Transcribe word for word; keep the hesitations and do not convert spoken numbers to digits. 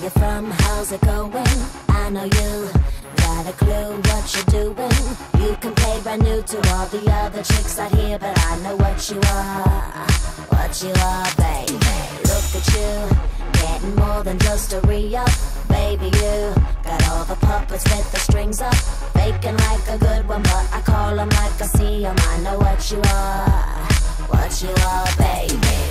you from? How's it going? I know you got a clue what you're doing. You can play brand new to all the other chicks out here, but I know what you are, what you are, baby. Look at you, getting more than just a re-up. Baby, you got all the puppets with the strings up, faking like a good one, but I call them like I see them. I know what you are, what you are, baby.